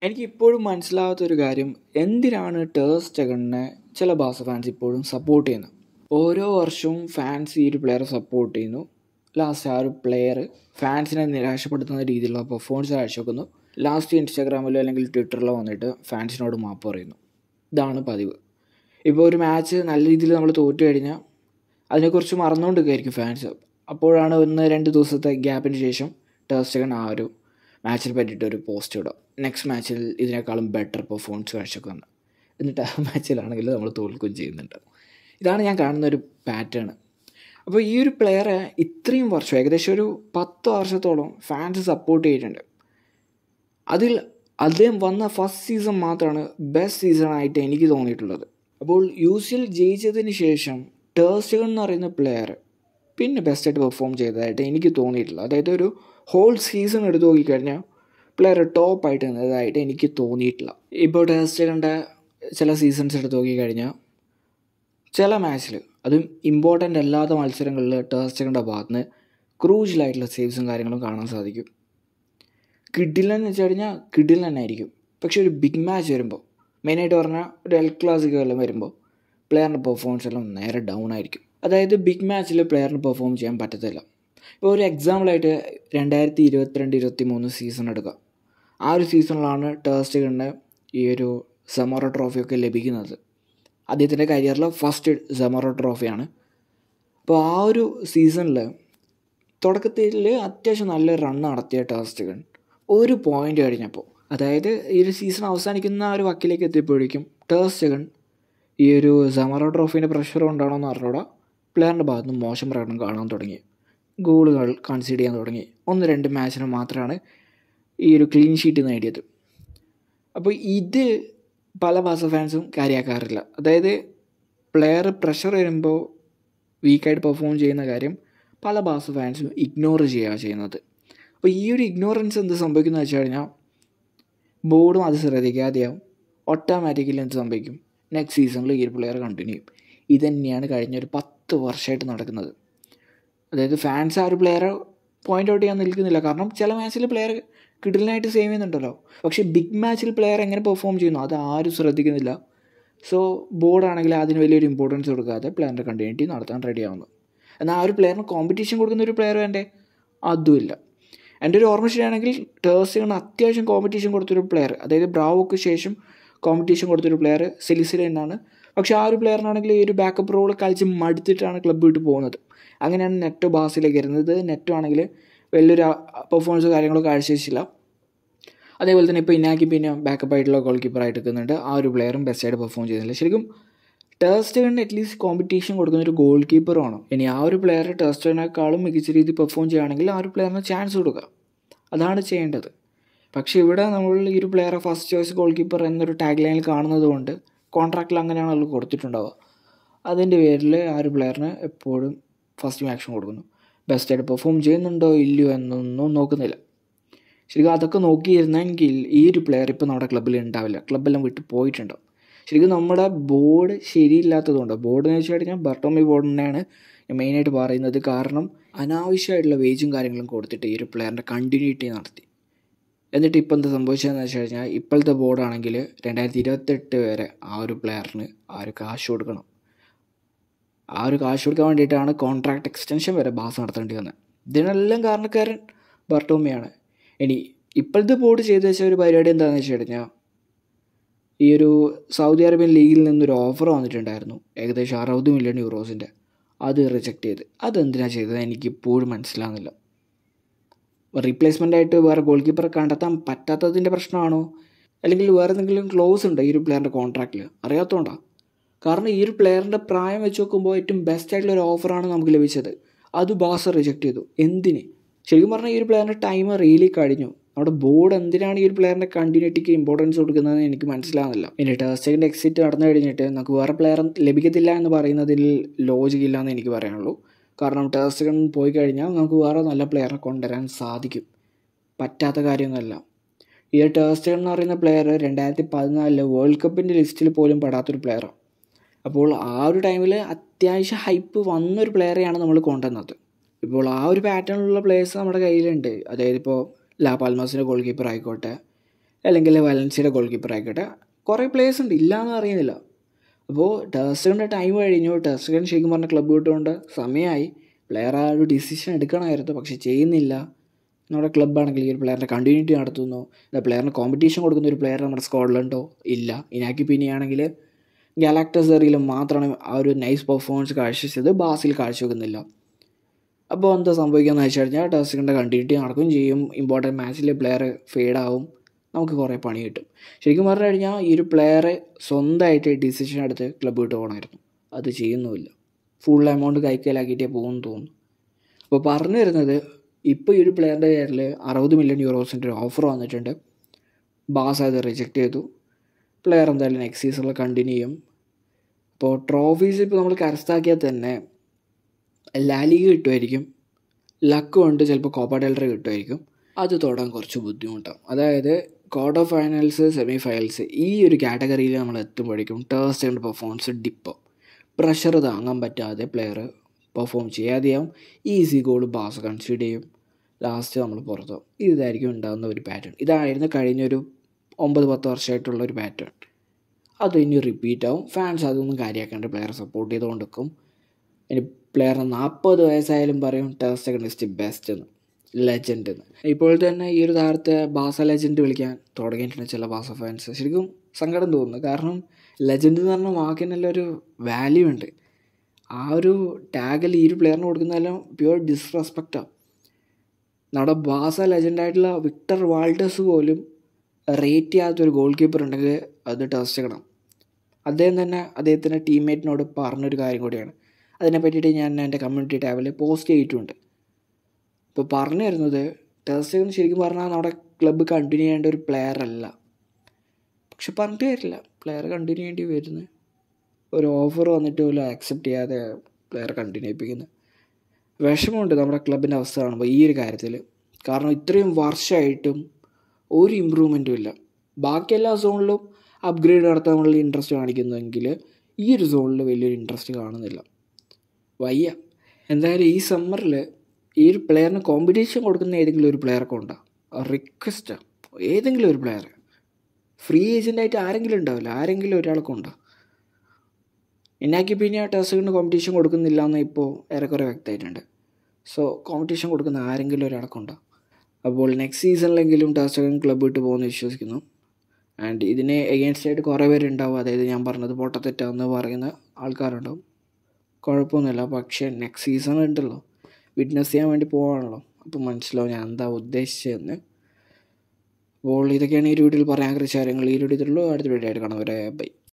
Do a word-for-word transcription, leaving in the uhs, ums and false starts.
എനിക്കിപ്പോഴും മനസ്സിലാവാത്തൊരു കാര്യം, എന്തിനാണ് ടെർ സ്റ്റെഗണിനെ ചില ബാസ ഫാൻസ് ഇപ്പോഴും സപ്പോർട്ട് ചെയ്യുന്നത്. ഓരോ വർഷവും ഫാൻസ് ഈ ഒരു പ്ലെയറെ സപ്പോർട്ട് ചെയ്യുന്നു. ലാസ്റ്റ് ആ ഒരു പ്ലെയർ ഫാൻസിനെ നിരാശപ്പെടുത്തുന്ന രീതിയിലുള്ള പെർഫോമൻസ് കാഴ്ചവെക്കുന്നു. ലാസ്റ്റ് ഇൻസ്റ്റാഗ്രാമിലോ അല്ലെങ്കിൽ ട്വിറ്ററിലോ വന്നിട്ട് ഫാൻസിനോട് മാപ്പ് പറയുന്നു. ഇതാണ് പതിവ്. ഇപ്പോൾ ഒരു മാച്ച് നല്ല രീതിയിൽ നമ്മൾ തോറ്റു കഴിഞ്ഞാൽ അതിനെക്കുറിച്ച് മറന്നുകൊണ്ടിരിക്കുകയായിരിക്കും ഫാൻസ്. അപ്പോഴാണ് ഒന്ന് രണ്ട് ദിവസത്തെ ഗ്യാപ്പിന് ശേഷം ടെർ സ്റ്റെഗൺ ആ ഒരു മാച്ചിൽ പറ്റിയിട്ട് ഒരു പോസ്റ്റ് ഇടുക, നെക്സ്റ്റ് മാച്ചിൽ ഇതിനേക്കാളും ബെറ്റർ പെർഫോമൻസ് കാഴ്ചവെക്കുന്നു. എന്നിട്ട് ആ മാച്ചിലാണെങ്കിൽ നമ്മൾ തോൽക്കുകയും ചെയ്യുന്നുണ്ട്. ഇതാണ് ഞാൻ കാണുന്നൊരു പാറ്റേൺ. അപ്പോൾ ഈ ഒരു പ്ലെയറെ ഇത്രയും വർഷം, ഏകദേശം ഒരു പത്ത് വർഷത്തോളം ഫാൻസ് സപ്പോർട്ട് ചെയ്തിട്ടുണ്ട്. അതിൽ അദ്ദേഹം വന്ന ഫസ്റ്റ് സീസൺ മാത്രമാണ് ബെസ്റ്റ് സീസണായിട്ട് എനിക്ക് തോന്നിയിട്ടുള്ളത്. അപ്പോൾ യു സി എൽ ജയിച്ചതിന് ശേഷം ടെർ സ്റ്റെഗൺ എന്ന് പറയുന്ന പ്ലെയർ പിന്നെ ബെസ്റ്റായിട്ട് പെർഫോം ചെയ്തതായിട്ട് എനിക്ക് തോന്നിയിട്ടില്ല. അതായത് ഒരു ഹോൾ സീസൺ എടുത്ത് നോക്കിക്കഴിഞ്ഞാൽ പ്ലെയർ ടോപ്പായിട്ട് നിന്നതായിട്ട് എനിക്ക് തോന്നിയിട്ടില്ല. ഇപ്പോൾ ടെർ സ്റ്റെഗണിൻ്റെ ചില സീസൺസ് എടുത്ത് നോക്കിക്കഴിഞ്ഞാൽ ചില മാച്ചിൽ, അതും ഇമ്പോർട്ടൻ്റ് അല്ലാത്ത മത്സരങ്ങളിൽ ടെർ സ്റ്റെഗണിൻ്റെ ഭാഗത്ത് നിന്ന് ക്രൂഷ്യലായിട്ടുള്ള സേവ്സും കാര്യങ്ങളും കാണാൻ സാധിക്കും. കിഡിലെന്ന് വെച്ച് കഴിഞ്ഞാൽ കിഡിൽ തന്നെ ആയിരിക്കും. പക്ഷേ ഒരു ബിഗ് മാച്ച് വരുമ്പോൾ, മെയിനായിട്ട് പറഞ്ഞാൽ ഒരു എൽ ക്ലാസിക്കോ എല്ലാം വരുമ്പോൾ പ്ലെയറിൻ്റെ പെർഫോമൻസ് എല്ലാം നേരെ ഡൗൺ ആയിരിക്കും. അതായത് ബിഗ് മാച്ചിൽ പ്ലെയറിന് പെർഫോം ചെയ്യാൻ പറ്റത്തില്ല. ഇപ്പോൾ ഒരു എക്സാമ്പിളായിട്ട് രണ്ടായിരത്തി ഇരുപത്തിരണ്ട് ഇരുപത്തി മൂന്ന് സീസൺ എടുക്കുക. ആ ഒരു സീസണിലാണ് ടെർ സ്റ്റെഗണിന് ഈ ഒരു സമോറ ട്രോഫിയൊക്കെ ലഭിക്കുന്നത്. അദ്ദേഹത്തിൻ്റെ കരിയറിലെ ഫസ്റ്റ് സമോറ ട്രോഫിയാണ്. അപ്പോൾ ആ ഒരു സീസണിൽ തുടക്കത്തിൽ അത്യാവശ്യം നല്ല റൺ നടത്തിയ ടെർ സ്റ്റെഗൺ ഒരു പോയിൻ്റ് കഴിഞ്ഞപ്പോൾ, അതായത് ഈ ഒരു സീസൺ അവസാനിക്കുന്ന ആ ഒരു വക്കിലേക്ക് എത്തിയപ്പോഴേക്കും ടെർ സ്റ്റെഗൺ ഈ ഒരു സമോറ ട്രോഫീൻ്റെ പ്രഷർ കൊണ്ടാണോ എന്ന് അറിഞ്ഞൂടാ, പ്ലെയറിൻ്റെ ഭാഗത്ത് നിന്ന് മോശം പ്രകടനം കാണാൻ തുടങ്ങി. ഗോളുകൾ കൺസീഡ് ചെയ്യാൻ തുടങ്ങി. ഒന്ന് രണ്ട് മാച്ചിന് മാത്രമാണ് ഈ ഒരു ക്ലീൻ ഷീറ്റ് നേടിയത്. അപ്പോൾ ഇത് പല ബാസ ഫാൻസും കാര്യമാക്കാറില്ല. അതായത് പ്ലെയർ പ്രഷർ വരുമ്പോൾ വീക്കായിട്ട് പെർഫോം ചെയ്യുന്ന കാര്യം പല ബാസ ഫാൻസും ഇഗ്നോർ ചെയ്യുക ചെയ്യുന്നത്. അപ്പോൾ ഈ ഒരു ഇഗ്നോറൻസ് എന്ത് സംഭവിക്കുന്നത് വെച്ച് കഴിഞ്ഞാൽ ബോർഡും അത് ശ്രദ്ധിക്കാതെയാവും. ഓട്ടോമാറ്റിക്കലി എന്ത് സംഭവിക്കും, നെക്സ്റ്റ് സീസണിൽ ഈ ഒരു പ്ലെയർ കണ്ടിന്യൂ ചെയ്യും. ഇതുതന്നെയാണ് കഴിഞ്ഞ ഒരു പത്ത് വർഷമായിട്ട് നടക്കുന്നത്. അതായത് ഫാൻസ് ആ ഒരു പ്ലെയറെ പോയിൻ്റ് ഔട്ട് ചെയ്യാൻ നിൽക്കുന്നില്ല. കാരണം ചില മാച്ചിൽ പ്ലെയർ കിഡിലിനായിട്ട് സേവ് ചെയ്യുന്നുണ്ടല്ലോ, പക്ഷേ ബിഗ് മാച്ചിൽ പ്ലെയർ എങ്ങനെ പെർഫോം ചെയ്യുന്നു അത് ആരും ശ്രദ്ധിക്കുന്നില്ല. സോ ബോർഡാണെങ്കിൽ അതിന് വലിയൊരു ഇമ്പോർട്ടൻസ് കൊടുക്കാതെ പ്ലെയറിൻ്റെ കണ്ടിന്യൂറ്റി നടത്താൻ റെഡി ആവുന്നു. എന്നാൽ ആ ഒരു പ്ലെയറിന് കോമ്പറ്റീഷൻ കൊടുക്കുന്ന ഒരു പ്ലെയർ വേണ്ടേ, അതുമില്ല. എൻ്റെ ഒരു ഓർമ്മ ശരിയാണെങ്കിൽ ടെർ സ്റ്റെഗൺ അത്യാവശ്യം കോമ്പറ്റീഷൻ കൊടുത്തൊരു പ്ലെയർ, അതായത് ബ്രാവോക്ക് ശേഷം കോമ്പറ്റീഷൻ കൊടുത്തൊരു പ്ലെയർ സെലിസിലെ എന്നാണ്. പക്ഷേ ആ ഒരു പ്ലെയറിനാണെങ്കിൽ ഈ ഒരു ബാക്കപ്പ് റോൾ കളിച്ച് മടുത്തിട്ടാണ് ക്ലബ്ബ് വിട്ട് പോകുന്നത്. അങ്ങനെയാണ് നെറ്റോ ബാസിലേക്ക് വരുന്നത്. നെറ്റോ ആണെങ്കിൽ വലിയൊരു പെർഫോമൻസ് കാര്യങ്ങളൊക്കെ കാഴ്ചവെച്ചില്ല. അതേപോലെ തന്നെ ഇപ്പോൾ ഇനാക്കി പിന്നെ ബാക്കപ്പ് ആയിട്ടുള്ള ഗോൾ കീപ്പറായിട്ട് നിൽക്കുന്നുണ്ട്. ആ ഒരു പ്ലെയറും ബെസ്റ്റായിട്ട് പെർഫോം ചെയ്യുന്നില്ല. ശരിക്കും ടെർ സ്റ്റെഗണിന് അറ്റ്ലീസ്റ്റ് കോമ്പറ്റീഷൻ കൊടുക്കുന്ന ഒരു ഗോൾ കീപ്പറാണ്. ഇനി ആ ഒരു പ്ലെയർ ടെർ സ്റ്റെഗണിനേക്കാളും മികച്ച രീതിയിൽ പെർഫോം ചെയ്യുകയാണെങ്കിൽ ആ ഒരു പ്ലെയറിന് ചാൻസ് കൊടുക്കുക, അതാണ് ചെയ്യേണ്ടത്. പക്ഷേ ഇവിടെ നമ്മൾ ഈ ഒരു പ്ലെയറെ ഫസ്റ്റ് ചോയ്സ് ഗോൾ കീപ്പർ എന്നൊരു ടാഗ് ലൈനിൽ കാണുന്നത് കൊണ്ട് കോൺട്രാക്റ്റിൽ അങ്ങനെയാണല്ലോ കൊടുത്തിട്ടുണ്ടാവുക. അതിൻ്റെ പേരിൽ ആ ഒരു പ്ലെയറിന് എപ്പോഴും ഫസ്റ്റ് ആക്ഷൻ കൊടുക്കുന്നു. ബെസ്റ്റായിട്ട് പെർഫോം ചെയ്യുന്നുണ്ടോ ഇല്ലയോ എന്നൊന്നും നോക്കുന്നില്ല. ശരിക്കും അതൊക്കെ നോക്കിയിരുന്നെങ്കിൽ ഈ ഒരു പ്ലെയർ ഇപ്പോൾ നമ്മുടെ ക്ലബ്ബിൽ ഉണ്ടാവില്ല, ക്ലബ്ബെല്ലാം വിട്ട് പോയിട്ടുണ്ടാവും. ശരിക്കും നമ്മുടെ ബോർഡ് ശരിയില്ലാത്തതുകൊണ്ട്, ബോർഡ് എന്ന് വെച്ച് കഴിഞ്ഞാൽ ബർട്ടോമി ബോർഡ് തന്നെയാണ് മെയിനായിട്ട് പറയുന്നത്. കാരണം അനാവശ്യമായിട്ടുള്ള വേജും കാര്യങ്ങളും കൊടുത്തിട്ട് ഈ ഒരു പ്ലെയറിൻ്റെ കണ്ടിന്യൂറ്റി നടത്തി. എന്നിട്ട് ഇപ്പോൾ എന്താ സംഭവിച്ചതെന്ന് വെച്ച് കഴിഞ്ഞാൽ ഇപ്പോഴത്തെ ബോർഡാണെങ്കിൽ രണ്ടായിരത്തി ഇരുപത്തെട്ട് വരെ ആ ഒരു പ്ലെയറിന് ആ ഒരു കാശ് കൊടുക്കണം. ആ ഒരു കാശ് കൊടുക്കാൻ വേണ്ടിയിട്ടാണ് കോൺട്രാക്ട് എക്സ്റ്റൻഷൻ വരെ ബാസ് നടത്തേണ്ടി വന്നത്. ഇതിനെല്ലാം കാരണക്കാരൻ ബർട്ടോമിയാണ്. ഇനി ഇപ്പോഴത്തെ ബോർഡ് ചെയ്തു വെച്ച ഒരു പരിപാടി എന്താണെന്ന് വെച്ച് കഴിഞ്ഞാൽ ഈ ഒരു സൗദി അറേബ്യൻ ലീഗിൽ നിന്നൊരു ഓഫർ വന്നിട്ടുണ്ടായിരുന്നു, ഏകദേശം അറുപത് മില്യൺ യൂറോസിൻ്റെ. അത് റിജക്റ്റ് ചെയ്ത്. അതെന്തിനാണ് ചെയ്തത് എനിക്കിപ്പോഴും മനസ്സിലാകുന്നില്ല. റീപ്ലേസ്മെൻ്റ് ആയിട്ട് വേറെ ഗോൾ കീപ്പറെ കണ്ടെത്താൻ പറ്റാത്തതിൻ്റെ പ്രശ്നമാണോ, അല്ലെങ്കിൽ വേറെ എന്തെങ്കിലും ക്ലോസ് ഉണ്ടോ ഈ ഒരു പ്ലെയറിൻ്റെ കോൺട്രാക്റ്റിൽ, അറിയാത്തതുകൊണ്ടാണ്. കാരണം ഈ ഒരു പ്ലെയറിൻ്റെ പ്രായം വെച്ച് നോക്കുമ്പോൾ ഏറ്റവും ബെസ്റ്റ് ആയിട്ടുള്ള ഒരു ഓഫറാണ് നമുക്ക് ലഭിച്ചത്. അത് ബാസ റിജക്റ്റ് ചെയ്തു. എന്തിന്? ശരിക്കും പറഞ്ഞാൽ ഈ ഒരു പ്ലെയറിൻ്റെ ടൈം റിയലി കഴിഞ്ഞു. നമ്മുടെ ബോർഡ് എന്തിനാണ് ഈ ഒരു പ്ലെയറിൻ്റെ കണ്ടിന്യൂറ്റിക്ക് ഇമ്പോർട്ടൻസ് കൊടുക്കുന്നതെന്ന് എനിക്ക് മനസ്സിലാകുന്നില്ല. ഇനി ടെർ സ്റ്റെഗണിൻ്റെ എക്സിറ്റ് നടന്നു കഴിഞ്ഞിട്ട് നമുക്ക് വേറെ പ്ലെയർ ലഭിക്കത്തില്ല എന്ന് പറയുന്നതിൽ ലോജിക് ഇല്ലയെന്ന് എനിക്ക് പറയാനുള്ളൂ. കാരണം ടെർ സ്റ്റെഗൺ പോയി കഴിഞ്ഞാൽ നമുക്ക് വേറെ നല്ല പ്ലെയറെ കൊണ്ടുവരാൻ സാധിക്കും. പറ്റാത്ത കാര്യമൊന്നുമല്ല. ഈ ടെർ സ്റ്റെഗൺ എന്ന് പറയുന്ന പ്ലെയർ രണ്ടായിരത്തി പതിനാലില് വേൾഡ് കപ്പിൻ്റെ ലിസ്റ്റിൽ പോലും പെടാത്തൊരു പ്ലെയറാണ്. അപ്പോൾ ആ ഒരു ടൈമിൽ അത്യാവശ്യം ഹൈപ്പ് വന്നൊരു പ്ലെയറെയാണ് നമ്മൾ കൊണ്ടുവന്നത്. ഇപ്പോൾ ആ ഒരു പാറ്റേണിലുള്ള പ്ലേയേഴ്സ് നമ്മുടെ കയ്യിലുണ്ട്. അതായത് ഇപ്പോൾ ലാ പാൽമാസിൻ്റെ ഗോൾ കീപ്പർ ആയിക്കോട്ടെ, അല്ലെങ്കിൽ വലൻസിയുടെ ഗോൾ കീപ്പർ ആയിക്കോട്ടെ, കുറേ പ്ലേയേഴ്സ് ഉണ്ട്, ഇല്ലയെന്ന് അറിയുന്നില്ല. അപ്പോൾ ടെർ സ്റ്റെഗൻ്റെ ടൈം കഴിഞ്ഞു. ടെർ സ്റ്റെഗൻ ശരിക്കും പറഞ്ഞ ക്ലബ്ബ് വിട്ടുകൊണ്ട് സമയമായി. പ്ലെയർ ആ ഒരു ഡിസിഷൻ എടുക്കണമായിരുന്നു, പക്ഷെ ചെയ്യുന്നില്ല. നമ്മുടെ ക്ലബ്ബാണെങ്കിൽ ഈ ഒരു പ്ലെയറിൻ്റെ കണ്ടിന്യൂറ്റി നടത്തുന്നു. പ്ലെയറിന് കോമ്പറ്റീഷൻ കൊടുക്കുന്ന ഒരു പ്ലെയർ നമ്മുടെ സ്ക്വാഡിലുണ്ടോ? ഇല്ല. ഇനാക്കി പിന്നെയാണെങ്കിൽ ഗാലാക്ടസ് എറിയിലും മാത്രമാണ് ആ ഒരു നൈസ് പെർഫോമൻസ് കാഴ്ചവെച്ചത്, ബാസിൽ കാഴ്ചവെക്കുന്നില്ല. അപ്പോൾ എന്താ സംഭവിക്കുകയെന്ന് വെച്ച് കഴിഞ്ഞാൽ ടെർ സ്റ്റെഗൻ്റെ കണ്ടിന്യൂറ്റി നടക്കുകയും ചെയ്യും. ഇമ്പോർട്ടൻറ്റ് മാച്ചിൽ പ്ലെയർ ഫെയ്ഡാവും, നമുക്ക് കുറേ പണി കിട്ടും. ശരിക്കും പറഞ്ഞു കഴിഞ്ഞാൽ ഈ ഒരു പ്ലെയറെ സ്വന്തമായിട്ട് ഡിസിഷൻ എടുത്ത് ക്ലബ്ബ് വിട്ട് പോകണമായിരുന്നു. അത് ചെയ്യുന്നുമില്ല. ഫുൾ എമൗണ്ട് കൈക്കലാക്കിയിട്ടേ പോകുമെന്ന് തോന്നുന്നു. അപ്പോൾ പറഞ്ഞു വരുന്നത്, ഇപ്പോൾ ഈ ഒരു പ്ലെയറിൻ്റെ പേരിൽ അറുപത് മില്യൺ യൂറോസിൻ്റെ ഒരു ഓഫർ വന്നിട്ടുണ്ട്. ബാസ് അത് റിജക്റ്റ് ചെയ്തു. പ്ലെയർ എന്തായാലും നെക്സ്റ്റ് സീസണിൽ കണ്ടിന്യൂ ചെയ്യും. അപ്പോൾ ട്രോഫീസ് ഇപ്പോൾ നമ്മൾ കരസ്ഥമാക്കിയാൽ തന്നെ ലാലിഗ കിട്ടുമായിരിക്കും, ലക്ക് കൊണ്ട് ചിലപ്പോൾ കോപ്പ ഡെൽ റേ കിട്ടുമായിരിക്കും. അത് തൊടാൻ കുറച്ച് ബുദ്ധിമുട്ടാണ്. അതായത് ക്വാർട്ടർ ഫൈനൽസ്, സെമി ഫൈനൽസ് ഈ ഒരു കാറ്റഗറിയിൽ നമ്മൾ എത്തുമ്പോഴേക്കും ടെർ സ്റ്റെഗൻ്റെ പെർഫോമൻസ് ഡിപ്പ്, പ്രഷർ താങ്ങാൻ പറ്റാതെ പ്ലെയർ പെർഫോം ചെയ്യാതെയാവും. ഈസി ഗോൾ ബാസ് കൺസീഡ് ചെയ്യും, ലാസ്റ്റ് നമ്മൾ പുറത്താവും. ഇതായിരിക്കും ഉണ്ടാകുന്ന ഒരു പാറ്റേൺ. ഇതായിരുന്നു കഴിഞ്ഞൊരു ഒമ്പത് പത്ത് വർഷമായിട്ടുള്ള ഒരു പാറ്റേൺ. അത് ഇനി റിപ്പീറ്റ് ആവും. ഫാൻസ് അതൊന്നും കാര്യമാക്കേണ്ട, പ്ലെയറെ സപ്പോർട്ട് ചെയ്തുകൊണ്ട് നിൽക്കും. ഇനി പ്ലെയറിന് നാൽപ്പത് വയസ്സായാലും പറയും Ter Stegen is the best എന്ന്, ലെജൻഡ് എന്ന്. ഇപ്പോൾ തന്നെ ഈ ഒരു താരത്തെ ബാസ ലെജൻഡ് വിളിക്കാൻ തുടങ്ങിയിട്ടുണ്ട് ചില ബാസ ഫാൻസ്. ശരിക്കും സങ്കടം തോന്നുന്നു. കാരണം ലെജൻഡ് എന്ന് പറഞ്ഞ വാക്കിനെല്ലാം ഒരു വാല്യൂ ഉണ്ട്. ആ ഒരു ടാഗിൽ ഈ ഒരു പ്ലെയറിന് കൊടുക്കുന്നതെല്ലാം പ്യുവർ ഡിസ്റെസ്പെക്റ്റാണ്. നമ്മുടെ ബാസ ലെജൻഡായിട്ടുള്ള വിക്ടർ വാൾഡേഴ്സ് പോലും റേറ്റ് ചെയ്യാത്തൊരു ഗോൾ കീപ്പർ ഉണ്ടെങ്കിൽ അത് ടെർ സ്റ്റെഗനാണ്. അദ്ദേഹം തന്നെ അദ്ദേഹത്തിൻ്റെ ടീംമേറ്റിനോട് പറഞ്ഞൊരു കാര്യം കൂടിയാണ്. അതിനെ പറ്റിയിട്ട് ഞാൻ എൻ്റെ കമ്മ്യൂണിറ്റി ടാബിൽ പോസ്റ്റ് ചെയ്തിട്ടുണ്ട്. ഇപ്പോൾ പറഞ്ഞു തരുന്നത്, ടെർ സ്റ്റെഗൻ ശരിക്കും പറഞ്ഞാൽ നമ്മുടെ ക്ലബ്ബ് കണ്ടിന്യൂ ചെയ്യേണ്ട ഒരു പ്ലെയർ അല്ല. പക്ഷെ പറഞ്ഞിട്ട് വരില്ല, പ്ലെയർ കണ്ടിന്യൂ ചെയ്യേണ്ടി വരുന്നത്. ഒരു ഓഫർ വന്നിട്ട് പോലും ആക്സെപ്റ്റ് ചെയ്യാതെ പ്ലെയർ കണ്ടിന്യൂ ചെയ്യിപ്പിക്കുന്നത് വിഷമമുണ്ട് നമ്മുടെ ക്ലബിൻ്റെ അവസ്ഥ കാണുമ്പോൾ ഈ ഒരു കാര്യത്തിൽ. കാരണം ഇത്രയും വർഷമായിട്ടും ഒരു ഇമ്പ്രൂവ്മെൻറ്റും ഇല്ല. ബാക്കി എല്ലാ സോണിലും അപ്ഗ്രേഡ് നടത്താനുള്ള ഇൻട്രസ്റ്റ് കാണിക്കുന്നെങ്കിൽ ഈ ഒരു സോണിൽ വലിയൊരു ഇൻട്രസ്റ്റ് കാണുന്നില്ല. വയ്യ. എന്തായാലും ഈ സമ്മറിൽ ഈ ഒരു പ്ലെയറിന് കോമ്പറ്റീഷൻ കൊടുക്കുന്ന ഏതെങ്കിലും ഒരു പ്ലെയറൊക്കെ ഉണ്ടോ? റിക്വസ്റ്റാണ്, ഏതെങ്കിലും ഒരു പ്ലെയർ. ഫ്രീ ഏജൻ്റായിട്ട് ആരെങ്കിലും ഉണ്ടാവില്ല, ആരെങ്കിലും ഒരാൾക്ക് ഉണ്ടോ? ഇനാക്കി പിന്നെ ടെർ സ്റ്റെഗന് കോമ്പറ്റീഷൻ കൊടുക്കുന്നില്ല എന്ന് ഇപ്പോൾ ഏറെക്കുറെ വ്യക്തമായിട്ടുണ്ട്. സോ കോമ്പറ്റീഷൻ കൊടുക്കുന്ന ആരെങ്കിലും ഒരാൾക്ക് ഉണ്ടോ? അപ്പോൾ നെക്സ്റ്റ് സീസണിലെങ്കിലും ടെർ സ്റ്റെഗൻ ക്ലബ്ബ് വിട്ട് പോകുമെന്ന് വിശ്വസിക്കുന്നു. ആൻഡ് ഇതിനെ എഗെയിൻസ്റ്റ് ആയിട്ട് കുറേ പേരുണ്ടാവും. അതായത് ഞാൻ പറഞ്ഞത് പൊട്ടത്തെറ്റാന്ന് പറയുന്ന ആൾക്കാരുണ്ടാവും. കുഴപ്പമൊന്നുമില്ല. പക്ഷേ നെക്സ്റ്റ് സീസൺ ഉണ്ടല്ലോ, വിറ്റ്നസ് ചെയ്യാൻ വേണ്ടി പോകാണല്ലോ. അപ്പോൾ മനസ്സിലാവും ഞാൻ എന്താ ഉദ്ദേശിച്ചതെന്ന്. അപ്പോൾ ഇതൊക്കെയാണ് ഈ വീഡിയോയിൽ പറയാൻ ആഗ്രഹിച്ച കാര്യങ്ങൾ. ഈ വീഡിയോയിലുള്ളൂ. അടുത്ത വീഡിയോ ആയിട്ട് കാണാം. വരെ ബൈ.